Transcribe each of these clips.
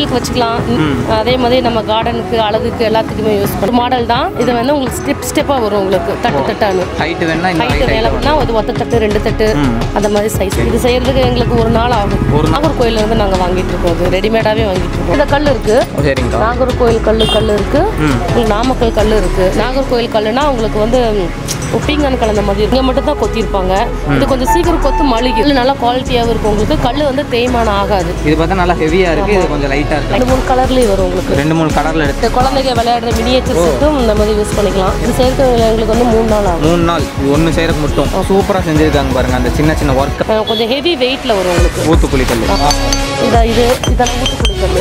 கோயிலுக்கு வச்சுக்கலாம். அதே மாதிரி நம்ம கார்டனுக்கு அழகுக்கு எல்லாத்துக்குமே யூஸ் பண்ணுற மாடல் தான். இது வந்து உங்களுக்கு ஸ்டெப்பாக வரும். உங்களுக்கு தட்டானு ஹைட்டு வேணும்னா அது ஒத்த தட்டு 2 தட்டு அந்த மாதிரி சைஸ். இது செய்யறதுக்கு எங்களுக்கு ஒரு நாள் ஆகும். நாகர்கோயில இருந்து நாங்கள் வாங்கிட்டு இருக்கோம். அது ரெடிமேடாகவே வாங்கிட்டு இருக்கோம். இந்த கல் இருக்கு, நாகர்கோயில் கல் இருக்கு, நாமக்கல் கல் இருக்கு. நாகர்கோயில் கல்லுனா உங்களுக்கு வந்து பீங்கான் கலந்த மாதிரி இங்கே மட்டும் தான் கொத்திருப்பாங்க. இது கொஞ்சம் சீக்கிரம் கொத்து மளிகை நல்லா குவாலிட்டியாகவும் இருக்கும். உங்களுக்கு கல் வந்து தேய்மானம் ஆகாது. இது பார்த்தா நல்லா ஹெவியாக இருக்குது. இது கொஞ்சம் லைட்டாக இருக்குது. 2-3 கலர்லேயும் வரும். உங்களுக்கு 2-3 கலரில் எடுத்து குழந்தைங்க விளையாடுற மினியேச்சர் செட்டும் இந்த மாதிரி யூஸ் பண்ணிக்கலாம். இது செய்யறதுக்கு எங்களுக்கு வந்து 3 நாள் ஆகும். 3 நாள் இது ஒன்று செய்யறதுக்கு மட்டும் சூப்பராக செஞ்சுருக்காங்க பாருங்க. அந்த சின்ன சின்ன ஒர்க் கொஞ்சம் ஹெவி வெயிட்டில் வரும். உங்களுக்கு ஊத்துக்குழி கல் இதெல்லாம் ஊத்துக்குழி கல்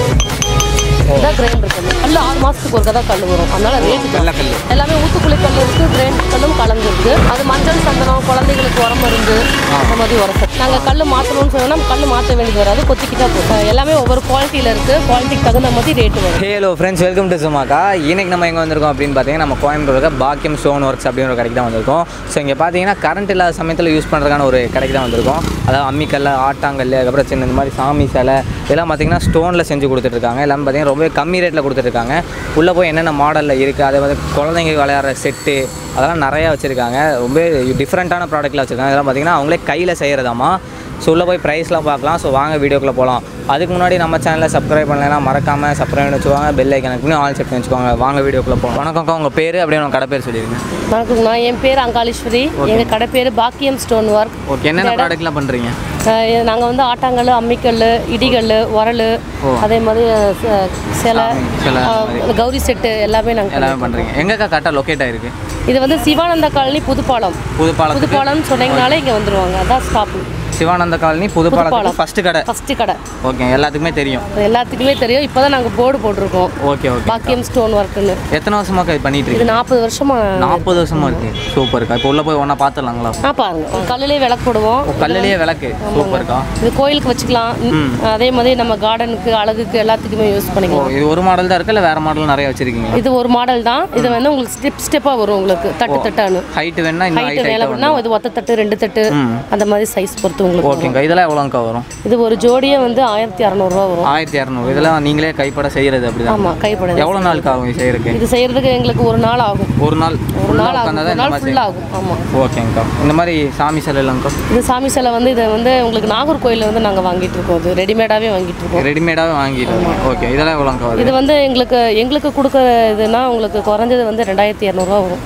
இதான் கிரைண்டர் கல். கல் 6 மாதத்துக்கு ஒரு தான் கல் வரும். அதனால ரேட்டு கல் எல்லாமே ஊத்துக்குழி கல் இருக்குது. கிரைண்டர் கல்லும் கலந்துருக்கு. அது மஞ்சள் சந்தனம் குழந்தைகளுக்கு உரம் மருந்து அந்த மாதிரி உரம். நாங்கள் கல் மாற்றணும்னு சொன்னால் கல் மாற்ற வேண்டியது வராது. கொத்திக்கிட்டா போகும். எல்லாமே ஒவ்வொரு குவாலிட்டியில் இருக்குது. குவாலிட்டிக்கு தகுந்த மாதிரி ரேட்டு வரும். ஹலோ ஃப்ரெண்ட்ஸ், வெல்கம் டு சுமாக்கா. இன்னைக்கு நம்ம எங்கே வந்திருக்கோம் அப்படின்னு பார்த்தீங்கன்னா நம்ம கோயம்புத்தூர் பாக்கியம் ஸ்டோன் ஒர்க்ஸ் அப்படின்ற ஒரு கடைக்கு தான் வந்திருக்கோம். ஸோ இங்கே பார்த்தீங்கன்னா கரண்ட் இல்லாத சமயத்தில் யூஸ் பண்ணுறதுக்கான ஒரு கடைக்கு தான் வந்திருக்கோம். அதாவது அம்மிக்கல் ஆட்டாங்கல் அதுக்கப்புறம் சின்ன இந்த மாதிரி சாமி சிலை இதெல்லாம் பார்த்தீங்கன்னா ஸ்டோனில் செஞ்சு கொடுத்துட்ருக்காங்க. எல்லாமே பார்த்தீங்கன்னா ரொம்ப கம்மி ரேட்டில் கொடுத்துட்ருக்காங்க. உள்ளே போய் என்னென்ன மாடலில் இருக்குது அதே மாதிரி குழந்தைங்க விளையாடுற செட்டு அதெல்லாம் நிறையா வச்சுருக்காங்க. ரொம்ப டிஃப்ரெண்ட்டான ப்ராடக்ட்லாம் வச்சுருக்காங்க. இதெல்லாம் பார்த்திங்கன்னா அவங்களே கையில் செய்கிறதாமா. ஸோ உள்ளே போய் ப்ரைஸ்லாம் பார்க்கலாம். ஸோ வாங்க வீடியோக்குள்ளே போகலாம். அதுக்கு முன்னாடி நம்ம சேனலில் சப்ஸ்கிரைப் பண்ணலைன்னா மறக்காமல் சப்ஸ்கிரைப் பண்ணி வச்சுக்கோங்க. பெல் ஐக்கனுக்கு ஆல் செட் பண்ணி வச்சுக்கோங்க. வாங்க வீடியோக்குள்ளே போகலாம். வணக்கம்க்கா, உங்கள் பேர் அப்படியே உங்கள் கடை பேர் சொல்லிடுங்க. வணக்கம்ண்ணா, என் பேர் அங்காளீஸ்வரி. எங்கள் கடை பேர் பாக்கியம் ஸ்டோன் ஒர்க். ஓகே, என்னென்ன ப்ராடக்ட்லாம் பண்ணுறீங்க? நாங்கள் வந்து ஆட்டாங்கல், அம்மிக்கல், இடிகல், உரல், அதே மாதிரி சிலை, கௌரி செட்டு எல்லாமே நாங்கள் பண்ணுறீங்க. எங்கக்கா கரெக்டாக லொக்கேட் ஆகிருக்கு? இது வந்து சிவானந்த காலனி புதுப்பாலம் சொன்னீங்கனாலே இங்கே வந்துடுவாங்க. அதான் stop. Sivananda colony Pudupalam first கடை. ஓகே, எல்லாத்துக்குமே தெரியும். இப்போ தான் நாங்கள் போர்டு போட்டிருக்கோம். ஓகே, பாக்கியம் ஸ்டோன் ஒர்க்குன்னு. எத்தனை வருஷமாக இது பண்ணிட்டு இருக்கு? 40 வருஷமா இருக்கு. சூப்பர்க்கா. இப்போ உள்ள போய் ஒன்றா பார்த்துடலாங்களா? பாருங்க, கல்லுலேயே விளக்கு போடுவோம். கல்லுலேயே விளக்கு சூப்பர்க்கா. இது கோயிலுக்கு வச்சுக்கலாம். அதே மாதிரி நம்ம கார்டனுக்கு அழகுக்கு எல்லாத்துக்குமே யூஸ் பண்ணிக்கலாம். இது ஒரு மாடல் தான் இருக்கு, இல்லை வேற மாடல் நிறைய வச்சிருக்கீங்க? இது ஒரு மாடல் தான். இது வந்து உங்களுக்கு ஸ்டெப்பாக வரும். உங்களுக்கு தட்டானு ஹைட்டு வேணும்னா அது ஒத்த தட்டு 2 தட்டு அந்த மாதிரி சைஸ் பொறுத்து. ஓகேங்க, இதெல்லாம் எவ்வளோங்கக்கா வரும்? இது ஒரு ஜோடியே வந்து 1200 ரூபா வரும். 1200. இதெல்லாம் நீங்களே கைப்பட செய்யறது அப்படிதான்? ஆமாம், கைப்பட. எவ்வளோ நாளுக்கு ஆகும் செய்யறதுக்கு? இது செய்யறதுக்கு எங்களுக்கு ஒரு நாள் ஆகும். ஒரு நாள் ஃபுல்லாக ஆகும். ஆமாம். ஓகேங்கக்கா. இந்த மாதிரி சாமி சிலை இல்லைங்கக்கா? இது சாமி சிலை வந்து இதை வந்து உங்களுக்கு நாகர்கோயிலில் வந்து நாங்கள் வாங்கிட்டு இருக்கோம். அது ரெடிமேடாகவே வாங்கிட்டு இருக்கோம். ஓகே, இதெல்லாம் எவ்வளோங்கக்கா வரும்? இது வந்து எங்களுக்கு கொடுக்குறதுனா உங்களுக்கு குறைஞ்சது வந்து 2200 ரூபா வரும்.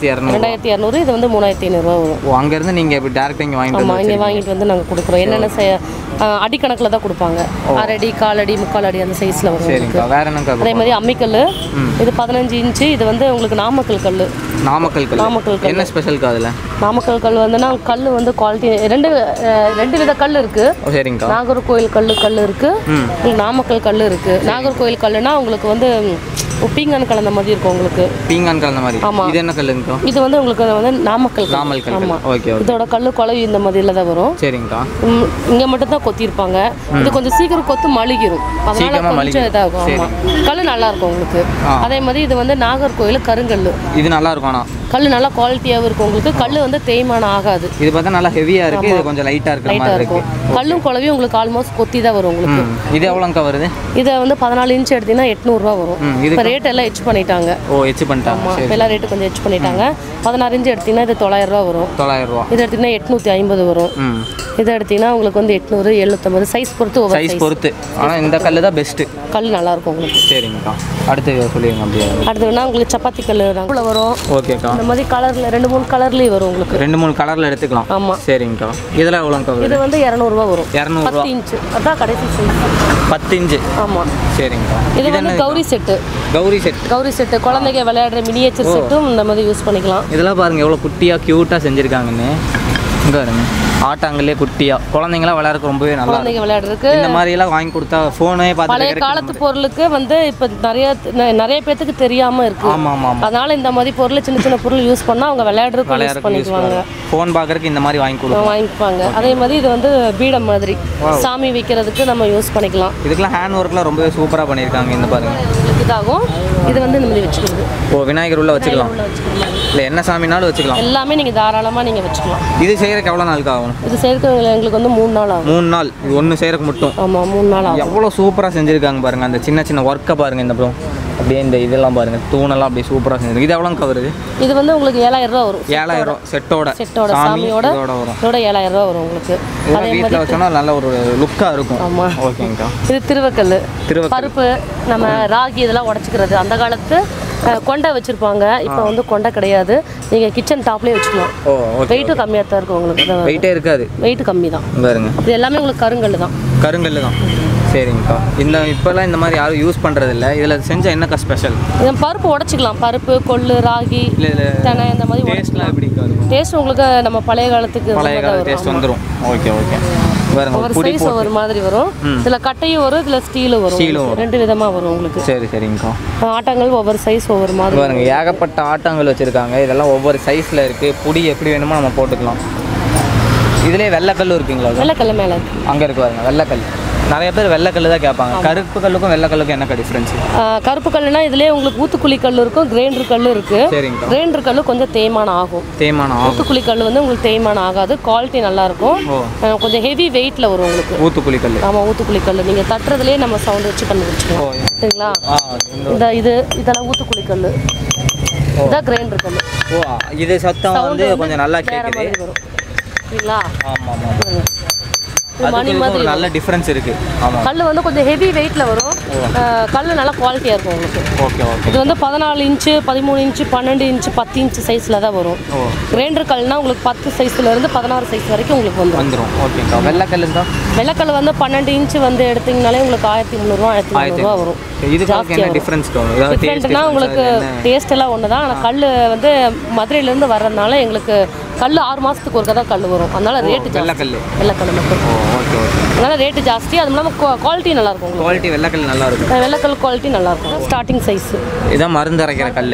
2200. இது வந்து 3500 ரூபா வரும். அங்கேருந்து நீங்கள் எப்படி டேரக்டாக இங்கே வாங்கிட்டு வந்து நாங்கள் கொடுக்குறோம். என்னென்ன அடிக்கணக்கில் தான் கொடுப்பாங்க. 1/2 அடி, 1/4 அடி, 3/4 அடி அந்த சைஸில் வரும். வேற என்ன? அதே மாதிரி அம்மிக்கல். இது 15 இன்ச்சு. இது வந்து உங்களுக்கு நாமக்கல் கல். என்ன ஸ்பெஷல் அதில்? நாமக்கல் கல் வந்துன்னா கல் வந்து குவாலிட்டி ரெண்டு வித கல் இருக்கு. நாகர்கோயில் கல் இருக்கு, நாமக்கல் கல் இருக்கு. நாகர்கோயில் கல்லுனா உங்களுக்கு வந்து பீங்கான் கலந்த மாதிரி இருக்கும். உங்களுக்கு பீங்கான் கலந்த மாதிரி. ஆமா. இது என்ன கல்லுங்க? இது வந்து உங்களுக்கு வந்து நாமக்கல். ஆமா. ஓகே. இதோட கல்லு குழவி இந்த மாதிரில தான் வரும். சரிங்கக்கா. இங்க மட்டும் தான் கொத்திருப்பாங்க. இது கொஞ்சம் சீக்கிரம் கொத்து மளிகிரும். அதனால கொஞ்சம் இதாகும். ஆமா, கல்லு நல்லா இருக்கும் உங்களுக்கு. அதே மாதிரி இது வந்து நாகர்கோயில் கருங்கல்லு. இது நல்லா இருக்கும். ஆனா கல்லு நல்லா குவாலிட்டியாகவும் இருக்கும். உங்களுக்கு கல்லு வந்து தேய்மானம் ஆகாது. இது பார்த்தா நல்லா ஹெவியாக இருக்குது. இது கொஞ்சம் லைட்டாக இருக்கும். கல்லும் குழவியும் உங்களுக்கு ஆல்மோஸ்ட் கொத்தி தான் வரும். உங்களுக்கு இது எவ்வளோங்கக்கா வருது? இதை வந்து 14 இன்ச் எடுத்தீங்கன்னா 800 ரூபா வரும். இப்போ ரேட் எல்லாம் எச் பண்ணிட்டாங்க. எச் பண்ணிட்டாங்க. ஆமாம், எல்லா ரேட்டு கொஞ்சம் எச் பண்ணிட்டாங்க. 16 இன்ச் எடுத்தீங்கன்னா இது 900 ரூபா வரும். 900 ரூபா. இது எடுத்தீங்கன்னா 850 வரும். இதை எடுத்தீங்கன்னா உங்களுக்கு வந்து 800, 750 சைஸ் பொறுத்து. ஆனால் இந்த கல் தான் பெஸ்ட்டு. கல் நல்லா இருக்கும் உங்களுக்கு. சரிங்கக்கா. அடுத்து சொல்லிடுங்க. அப்படியே அடுத்ததுன்னா உங்களுக்கு சப்பாத்தி கல் உள்ள வரும். ஓகேக்கா. இந்த மாதிரி கலரில் 2-3 கலர்லேயும் வரும். உங்களுக்கு 2-3 கலரில் எடுத்துக்கலாம். ஆமாம். சரிங்கக்கா. இதெல்லாம் எவ்வளோங்கக்கா? இது வந்து 200 ரூபா வரும். 200 10 இன்ச்சு. அதான் கடைசி சைஸ் 10 இன்ச்சு. ஆமாம். சரிங்கக்கா. இது வந்து கௌரி செட்டு குழந்தைங்க விளையாடுற மினியேச்சர் செட்டும் இந்த மாதிரி யூஸ் பண்ணிக்கலாம். இதெல்லாம் பாருங்க எவ்வளோ குட்டியாக க்யூட்டாக செஞ்சுருக்காங்கன்னு. இங்கே வருங்க ஆட்டாங்கல்லே குட்டியாக குழந்தைங்களாம் விளையாடுறதுக்கு ரொம்பவே நல்லா. குழந்தைங்க விளையாடுறதுக்கு இந்த மாதிரிலாம் வாங்கி கொடுத்தா ஃபோனே பார்த்து பழைய காலத்து பொருளுக்கு வந்து இப்போ நிறைய பேத்துக்கு தெரியாமல் இருக்கு. ஆமாம். அதனால இந்த மாதிரி பொருள் சின்ன பொருள் யூஸ் பண்ணால் அவங்க விளையாடுறதுக்கு யூஸ் பண்ணிக்குவாங்க. ஃபோன் பார்க்குறதுக்கு இந்த மாதிரி வாங்கிப்பாங்க. அதே மாதிரி இது வந்து பீடம் மாதிரி சாமி வைக்கிறதுக்கு நம்ம யூஸ் பண்ணிக்கலாம். இதுக்கெல்லாம் ஹேண்ட் ஒர்க்லாம் ரொம்பவே சூப்பராக பண்ணியிருக்காங்க. இந்த பாருங்க இதாகும். இது வந்து இந்த மாதிரி வச்சுக்கிறது. விநாயகர் உள்ள வச்சுக்கலாம். இல்லை என்ன சாமினாலும் வச்சுக்கலாம். எல்லாமே நீங்கள் தாராளமாக நீங்கள் வச்சுக்கலாம். இது செய்கிறதுக்கு எவ்வளோ நாளுக்கு ஆகும்? இது செய்கிறதுக்கு எங்களுக்கு வந்து 3 நாள் ஆகும். 3 நாள் இது ஒன்று செய்கிறதுக்கு மட்டும்? ஆமாம் 3 நாள் ஆகும். எவ்வளோ சூப்பராக செஞ்சுருக்காங்க பாருங்கள். அந்த சின்ன சின்ன ஒர்க்கை பாருங்கள். இந்த அப்புறம் அப்படியே இந்த இதெல்லாம் பாருங்கள், தூணெல்லாம் அப்படியே சூப்பராக செஞ்சுருக்கு. இது எவ்வளோங்க வருது? இது வந்து உங்களுக்கு 7000 ரூபா வரும். 7000 செட்டோட சாமியோட வரும். இதோட 7000 ரூபா வரும் உங்களுக்கு. அதே வீட்டில் வச்சோன்னா நல்ல ஒரு லுக்காக இருக்கும். ஆமாம் ஓகேங்கக்கா. இது திருவக்கல், பருப்பு நம்ம ராகி இதெல்லாம் உடச்சிக்கிறது. அந்த காலத்து கொண்டை வச்சுருப்பாங்க, இப்போ வந்து கொண்டை கிடையாது. நீங்கள் கிச்சன் டாப்லேயே வச்சுக்கலாம். வெயிட்டும் கம்மியாக தான் இருக்கும் உங்களுக்கு. வெயிட்டே இருக்காது, வெயிட் கம்மி தான் பாருங்க. இது எல்லாமே உங்களுக்கு கருங்கல் தான். கருங்கல் தான். சரிங்கக்கா. இப்போல்லாம் இந்த மாதிரி யாரும் யூஸ் பண்ணுறதில்ல. இதில் செஞ்சால் என்னக்கா ஸ்பெஷல்? இதை பருப்பு உடச்சிக்கலாம். பருப்பு, கொள்ளு, ராகி, தெனை இந்த மாதிரி டேஸ்ட்லாம் எப்படி டேஸ்ட் உங்களுக்கு நம்ம பழைய காலத்துக்கு டேஸ்ட் வந்துடும். Okay okay. ஒரு சைஸ் ஒரு மாதிரி வரும். இதுல கட்டையும் வரும், இதுல ஸ்டீலும் வரும். 2 விதமா வரும் உங்களுக்கு. சரி சரிங்கக்கா. ஆட்டாங்கல் ஒவ்வொரு சைஸ் ஒவ்வொரு மாதிரி பாருங்க. ஏகப்பட்ட ஆட்டாங்கல் வச்சிருக்காங்க. இதெல்லாம் ஒவ்வொரு சைஸ்ல இருக்கு. புடி எப்படி வேணுமோ நம்ம போட்டுக்கலாம். இதுலயே வெள்ளைக்கல் இருக்குங்களா? வெள்ளைக்கல் மேல இருக்கு. அங்க இருக்கு பாருங்க வெள்ளைக்கல். நிறைய பேர் வெள்ளைக்கல் தான் கேட்பாங்க. கருப்பு கல்லுக்கும் வெள்ளைக்கல்லுக்கும் என்ன டிஃபரன்ஸ்? கருப்பு கல்லுனா இதுலயே உங்களுக்கு ஊத்துக்குழி கல் இருக்கும், கிரைண்டர் கல் இருக்கு. சரிங்க. கிரைண்டர் கல் கொஞ்சம் தேய்மானம் ஆகும். ஊத்துக்குழி கல் வந்து உங்களுக்கு தேய்மானம் ஆகாது. குவாலிட்டி நல்லா இருக்கும். கொஞ்சம் ஹெவி வெயிட்ல வரும் உங்களுக்கு ஊத்துக்குழி கல். ஆமா ஊத்துக்குழி கல். நீங்க தட்டுறதுலயே நம்ம சவுண்ட் வச்சு கண்டுபிடிச்சிக்கலாம். சரிங்களா? இதெல்லாம் ஊத்துக்குழி கல். இதான் கிரைண்டர் கல். இது சத்தம் வந்து கொஞ்சம் நல்லா கேக்குது. சரிங்களா? ஆமா ஆமா. மணி மாதிரி நல்ல டிஃபரன்ஸ் இருக்கு. ஆமா. கல் வந்து கொஞ்சம் ஹெவி வெயிட்ல வரும். கல் நல்ல குவாலிட்டியா இருக்கும் உங்களுக்கு. Okay okay. இது வந்து 14 இன்ச், 13 இன்ச், 12 இன்ச், 10 இன்ச் சைஸ்ல தான் வரும். கிரைண்டர் கல்னா உங்களுக்கு 10 சைஸ்ல இருந்து 16 சைஸ் வரைக்கும் உங்களுக்கு வந்துரும். ஓகேக்கா. வெள்ளைக்கல் தான். வெள்ளைக்கல் வந்து 12 இன்ச் வந்து எடுத்தீங்கனாலே உங்களுக்கு 1300 ரூபாய் 1300 ரூபாய் வரும். இதுக்கு என்ன டிஃபரன்ஸ்? டிஃபரண்ட்னா உங்களுக்கு டேஸ்ட் எல்லாம் ஒண்ணுதான். ஆனா கல் வந்து மதுரையில இருந்து வர்றதுனால எங்களுக்கு கல் 6 மாசத்துக்கு ஒருக்கா தான் கல் வரும். அதனால ரேட்டு வெள்ளைக்கல் மட்டும். Okay okay. அதனால ரேட்டு ஜாஸ்தி. அது இல்லாம குவாலிட்டி நல்லா இருக்கும். குவாலிட்டி வெள்ளைக்கல் நல்லா இருக்கும். வெள்ளைக்கல் குவாலிட்டி நல்லா இருக்கும். ஸ்டார்டிங் சைஸ் இதான் மருந்து அரைக்கிற கல்.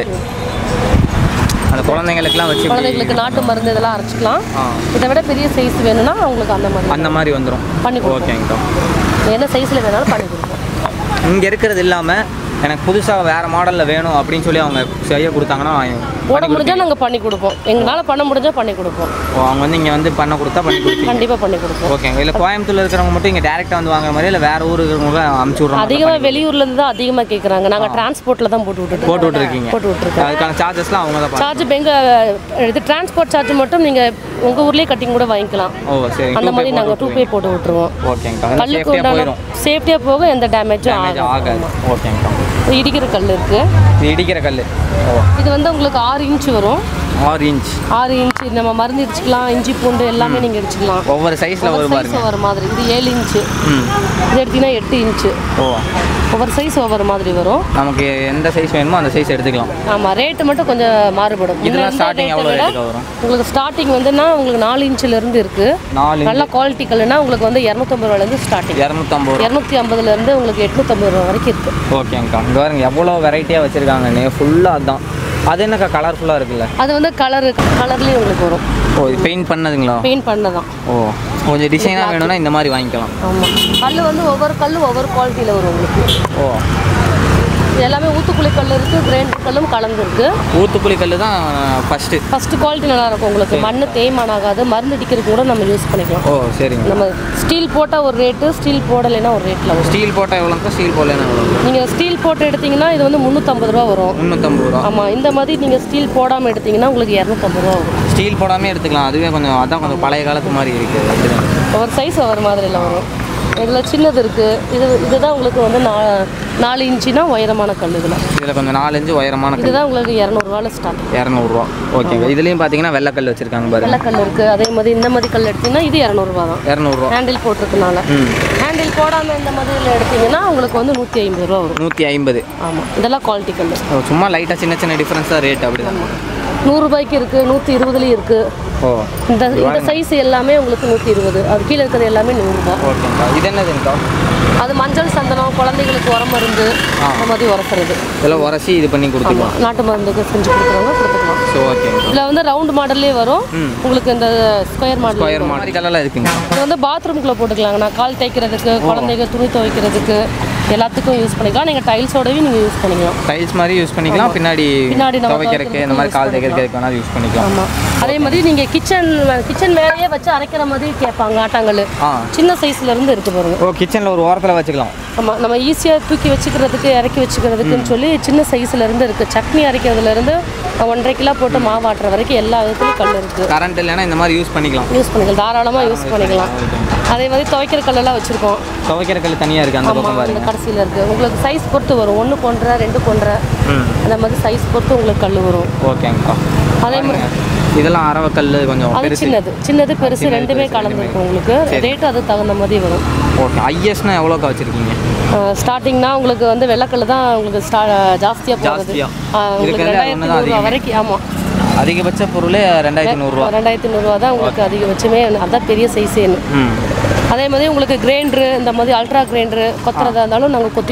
அந்த குழந்தைங்களுக்குலாம் வச்சு குழந்தைங்களுக்கு நாட்டு மருந்து இதெல்லாம் அரைச்சிக்கலாம். இதை விட பெரிய சைஸ் வேணும்னா உங்களுக்கு அந்த மாதிரி வந்துடும். பண்ணி ஓகேங்கக்கா. என்ன சைஸில் வேணாலும் பண்ணி கொடுப்போம். இங்கே இருக்கிறது இல்லாமல் எனக்கு புதுசாக வேறு மாடலில் வேணும் அப்படின்னு சொல்லி அவங்க செய்ய கொடுத்தாங்கன்னா போட முடிஞ்சால் நாங்கள் பண்ணி கொடுப்போம். எங்களால் பண்ண முடிஞ்சால் பண்ணி கொடுப்போம். அவங்க வந்து இங்கே வந்து பண்ண கொடுத்தா பண்ணி கொடுப்போம். கண்டிப்பாக பண்ணி கொடுப்போம். ஓகேங்க. இல்லை கோயம்புத்தூரில் இருக்கிறவங்க மட்டும் இங்கே டேரெக்டாக வந்து வாங்குற மாதிரி இல்லை வேறு ஊர் இருக்கிறவங்க அமுச்சு விட்றோம்? அதிகமாக வெளியூர்லேருந்து தான் அதிகமாக கேட்குறாங்க. நாங்கள் டிரான்ஸ்போர்ட்டில் தான் போட்டு விட்டுருக்கோம். அதுக்கான சார்ஜஸ்லாம் அவங்க தான் சார்ஜ் இது டிரான்ஸ்போர்ட் சார்ஜ் மட்டும் நீங்கள் உங்கள் ஊர்லேயே கட்டிங் கூட வாங்கிக்கலாம். சரி. அந்த மாதிரி நாங்கள் 2 பே போட்டு விட்டுருவோம். ஓகேங்கக்கா. கல்லுக்கு உண்டான சேஃப்டியாக போக எந்த டேமேஜும் ஆகாது. ஓகேங்கக்கா. இடிக்கிற கல் இருக்கு. இடிக்கிற கல் இது வந்து உங்களுக்கு 6 இன்ச் வரும். 6 இன்ச் நம்ம மருந்து இடிச்சுக்கலாம். இஞ்சி பூண்டு எல்லாமே நீங்கள் இடிச்சுக்கலாம். ஒவ்வொரு சைஸில் ஒரு மாதிரி. இது 7 இன்ச். இது எடுத்தீங்கன்னா 8 இன்ச். ஒவ்வொரு சைஸ் ஒவ்வொரு மாதிரி வரும். நமக்கு எந்த சைஸ் வேணுமோ அந்த சைஸ் எடுத்துக்கலாம். ஆமாம். ரேட்டு மட்டும் கொஞ்சம் மாறுபடும். இதெல்லாம் ஸ்டார்டிங் எவ்வளோ ரேட்டுக்கு வரும்? உங்களுக்கு ஸ்டார்டிங் வந்துன்னா உங்களுக்கு 4 இன்ச்சிலேருந்து இருக்குது. நல்ல குவாலிட்டி கல்லுனா உங்களுக்கு வந்து 250 ரூபாயிலேருந்து ஸ்டார்டிங். 250 உங்களுக்கு 850 ரூபா வரைக்கும் இருக்குது. ஓகேங்கக்கா. இங்கே பாருங்க எவ்வளோ வெரைட்டியாக வச்சுருக்காங்கன்னு. ஃபுல்லாக அதுதான். அது என்னக்கா கலர்ஃபுல்லாக இருக்குல்ல? அது வந்து கலர்லேயே உங்களுக்கு வரும். இது பெயிண்ட் பண்ணதுங்களா? பெயிண்ட் பண்ணதான். கொஞ்சம் டிசைனாக வேணும்னா இந்த மாதிரி வாங்கிக்கலாம். ஆமாம். கல் வந்து ஒவ்வொரு குவாலிட்டியில் வரும் உங்களுக்கு. எல்லாமே ஊத்துக்குழி கல் இருக்குது, கிரைண்டர் கல்லும் கலந்து இருக்குது. ஊத்துக்குழி கல் தான் ஃபஸ்ட்டு குவாலிட்டி நல்லா இருக்கும் உங்களுக்கு. மண் தேய்மானம் ஆகாது. மருந்து அடிக்கிறதுக்கு கூட நம்ம யூஸ் பண்ணிக்கலாம். சரிங்க. நம்ம ஸ்டீல் போட்டால் ஒரு ரேட்டு, ஸ்டீல் போடலைன்னா ஒரு ரேட்டில் வரும். ஸ்டீல் போட்டால் எவ்வளோக்கா? ஸ்டீல் போடலைன்னா எவ்வளோ? நீங்கள் ஸ்டீல் போட்டு எடுத்தீங்கன்னா இது வந்து 350 ரூபா வரும். 350 ரூபா. ஆமாம். இந்த மாதிரி நீங்கள் ஸ்டீல் போடாமல் எடுத்தீங்கன்னா உங்களுக்கு 250 ரூபா வரும். ஸ்டீல் போடாமல் எடுத்துக்கலாம். அதுவே கொஞ்சம் பழைய காலத்து மாதிரி இருக்குது. ஒவ்வொரு சைஸ் ஒவ்வொரு மாதிரிலாம் வரும். இதில் சின்னது இருக்குது. இதுதான் உங்களுக்கு வந்து 4 இன்ச்சுனா உயரமான கல். இதில் கொஞ்சம் 4 இன்ச்சு உயரமான கல். இதுதான் உங்களுக்கு 200 ரூபாயில் ஸ்டார்ட். 200 ரூபா. ஓகேங்க. இதுலேயும் பார்த்தீங்கன்னா வெள்ளைக்கல் வச்சுருக்காங்க பாருங்க. வெள்ளைக்கல் இருக்குது. அதே மாதிரி இந்த மாதிரி கல் எடுத்தீங்கன்னா இது 200 ரூபா தான். 200 ரூபா. ஹேண்டில் போட்டிருக்கனால. ஹேண்டில் போடாமல் இந்த மாதிரியில் எடுத்தீங்கன்னா உங்களுக்கு வந்து 150 ரூபா வரும். 150. ஆமாம். இதெல்லாம் குவாலிட்டி கல். சும்மா லைட்டாக சின்ன சின்ன டிஃப்ரென்ஸ் தான் ரேட். அப்படி தான் 100 ரூபாய்க்கு இருக்குது, 120லேயும் இருக்குது. இந்த சைஸ் எல்லாமே உங்களுக்கு 120. அது கீழே இருக்கிறது எல்லாமே 100 ரூபா. ஓகேங்கா. இது என்னதுங்கக்கா? அது மஞ்சள் சந்தனம், குழந்தைகளுக்கு உரம் மருந்து அந்த மாதிரி உரசுறது. இதெல்லாம் உரசி இது பண்ணி கொடுத்துக்கலாம். நாட்டு மருந்துக்கு செஞ்சு கொடுக்குறவங்க கொடுத்துக்கலாம். ஓகே. இதில் வந்து ரவுண்ட் மாடல்லே வரும் உங்களுக்கு. இந்த ஸ்கொயர் மாடல் கலர்லாம் இருக்குங்க. இது வந்து பாத்ரூம்குள்ளே போட்டுக்கலாங்கண்ணா. கால் தேய்க்கிறதுக்கு, குழந்தைங்க துணி துவைக்கிறதுக்கு, எல்லாத்துக்கும் யூஸ் பண்ணிக்கலாம். நீங்கள் டைல்ஸோடவே நீங்கள் யூஸ் பண்ணிக்கலாம். டைல்ஸ் மாதிரி யூஸ் பண்ணிக்கலாம். பின்னாடி துவைக்கிறதுக்கு இந்த மாதிரி கால் தைக்கிறதுக்கு வேணாலும் யூஸ் பண்ணிக்கலாம். ஆமாம். அதே மாதிரி நீங்கள் கிச்சன் மேலேயே வச்சு அரைக்கிற மாதிரி கேட்பாங்க ஆட்டாங்கல். சின்ன சைஸ்லேருந்து இருக்குது பாருங்க. கிச்சனில் ஒரு ஓரத்தில் வச்சுக்கலாம். ஆமாம், நம்ம ஈஸியாக தூக்கி வச்சுக்கிறதுக்கு இறக்கி வச்சுக்கிறதுக்குன்னு சொல்லி சின்ன சைஸ்லேருந்து இருக்குது. சட்னி அரைக்கிறதுலேருந்து 1.5 கிலோ போட்டு மாவு ஆட்டுற வரைக்கும் எல்லா விதத்துலையும் கல் இருக்குது. கரண்ட் இல்லைன்னா இந்த மாதிரி யூஸ் பண்ணிக்கலாம். தாராளமாக யூஸ் பண்ணிக்கலாம். அதே மாதிரி துவைக்கிற கல்லெல்லாம் வச்சுருக்கோம். துவைக்கிற கல் தனியாக இருக்குது அந்த பக்கம் பாருங்க. கடைசியில் இருக்குது. உங்களுக்கு சைஸ் பொறுத்து வரும். 1 கொண்டரை 2 கொண்டரை அந்த மாதிரி சைஸ் பொறுத்து உங்களுக்கு கல் வரும். ஓகேங்கக்கா. அதே மாதிரி இதெல்லாம் அரவக்கல் கொஞ்சம் சின்னது பெருசு ரெண்டுமே கலந்துருக்கும். உங்களுக்கு ரேட்டு அதுக்கு தகுந்த மாதிரி வரும். ஓகே. ஐஎஸ்னா எவ்வளோக்கா வச்சுருக்கீங்க? ஸ்டார்டிங்னா உங்களுக்கு வந்து வெள்ளைக்கல் தான் உங்களுக்கு ஜாஸ்தியாக போகுது. உங்களுக்கு 2500 வரைக்கும். ஆமாம், அதிகபட்ச பொருளே 2500 2500 தான் உங்களுக்கு அதிகபட்சமே. அதுதான் பெரிய சைஸேன்னு. அதே மாதிரி உங்களுக்கு கிரைண்டரு இந்த மாதிரி அல்ட்ரா கிரைண்டரு கொத்துறதா இருந்தாலும் நாங்கள் கொத்தி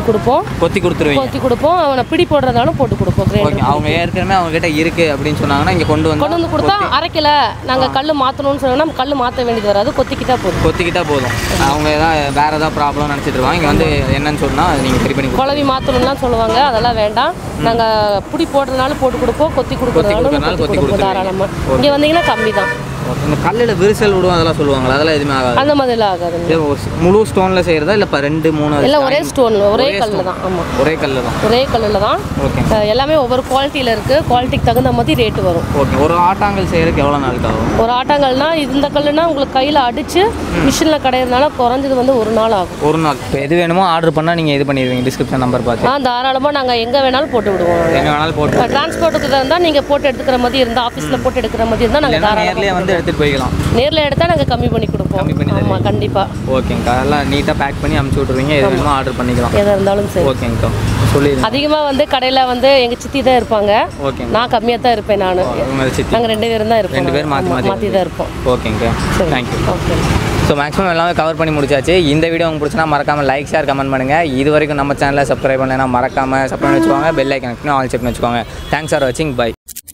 கொடுப்போம். அவனை பிடி போடுறதாலும் போட்டு கொடுப்போம். கிரைண்டர் அவங்க ஏற்கனவே அவங்க கிட்ட இருக்குது அப்படின்னு சொன்னாங்கன்னா இங்கே கொண்டு வந்து கொடுத்தா அரைக்கல நாங்கள் கல் மாற்றணும்னு சொன்னோம்னா கல் மாற்ற வேண்டியது வராது. கொத்திக்கிட்டா போதும். அவங்க வேறு ஏதாவது ப்ராப்ளம் நினச்சிட்டு இருவாங்க. இங்கே வந்து என்னன்னு சொன்னால் நீங்கள் சரி பண்ணி குழவி மாற்றணும்லாம் சொல்லுவாங்க. அதெல்லாம் வேண்டாம். நாங்கள் பிடி போடுறதுனால போட்டு கொடுப்போம். கொத்தி கொடுக்குறதுனாலும் தாராளமாக. இங்கே வந்தீங்கன்னா கம்மி தான். இந்த கல்லில் விரிசல் விடும் அதெல்லாம் சொல்லுவாங்களா? அதெல்லாம் எதுவுமே ஆகாது. அந்த மாதிரிலாம் ஆகாது. முழு ஸ்டோனில் செய்கிறதா இல்லை 2 3 இல்லை ஒரே ஸ்டோன் ஒரே கல்லு தான். ஆமாம், ஒரே கல்லில் தான். ஓகே. எல்லாமே ஒவ்வொரு குவாலிட்டியில் இருக்குது. குவாலிட்டிக்கு தகுந்த மாதிரி ரேட்டு வரும். ஓகே. ஒரு ஆட்டாங்கல் செய்கிறதுக்கு எவ்வளோ நாளுக்கு ஆகும்? ஒரு ஆட்டாங்கல்னா இந்த கல்லுனா உங்களுக்கு கையில் அடித்து மிஷினில் கடையிறதுனால குறைஞ்சது வந்து 1 நாள் ஆகும். 1 நாள். இப்போ எது வேணுமோ ஆர்டர் பண்ணால் நீங்கள் இது பண்ணிடுவீங்க. டிஸ்கிரிப்ஷன் நம்பர் பார்த்து தாராளமாக நாங்கள் எங்கே வேணாலும் போட்டு விடுவோம். எங்கே வேணாலும் போட்டு டிரான்ஸ்போர்ட்டுக்கு இருந்தால் நீங்கள் போட்டு எடுத்துக்கிற மாதிரி இருந்தால் ஆஃபீஸில் போட்டு எடுக்கிற மாதிரி இருந்தால் நாங்கள் தாராளமாக வந்து எடுத்துகிட்டு போய்க்கலாம். நேரில் எடுத்தால் நாங்கள் கம்மி பண்ணி கொடுப்போம். ஆமாம், கண்டிப்பாக. ஓகேங்கக்கா. எல்லாம் நீட்டாக பேக் பண்ணி அனுப்பிச்சி விட்ருவீங்க. எது வேணுமோ ஆர்டர் பண்ணிக்கலாம். எதாக இருந்தாலும் சரி. ஓகேங்கக்கா. சொல்லி அதிகமாக வந்து கடையில் வந்து எங்கள் சித்தி தான் இருப்பாங்க. ஓகே. நான் கம்மியாக தான் இருப்பேன். நாங்கள் 2 பேரும் தான் இருப்போம். 2 பேர் மாற்றி தான் இருப்போம். ஓகேங்கக்கா. தேங்க்யூ. ஓகே. ஸோ மேக்ஸிமம் எல்லாமே கவர் பண்ணி முடிச்சாச்சு. இந்த வீடியோ உங்களுக்கு பிடிச்சினா மறக்காமல் லைக் ஷேர் கமெண்ட் பண்ணுங்கள். இது வரைக்கும் நம்ம சேனலை சப்ஸ்கிரைப் பண்ணலைன்னா மறக்காமல் சப்ஸ்கிரைப் பண்ணி வச்சுக்கோங்க. பெல் ஐக்கன் ஆல் செக் பண்ணி வச்சுக்கோங்க. தேங்க்ஸ் ஃபார் வாட்சிங். பை.